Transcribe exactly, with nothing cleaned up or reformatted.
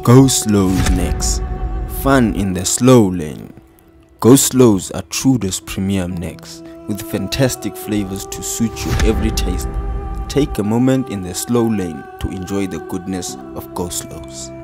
Go Slows next. Fun in the slow lane. Go Slows are Trudeau's premium necks with fantastic flavors to suit your every taste. Take a moment in the slow lane to enjoy the goodness of Go Slows.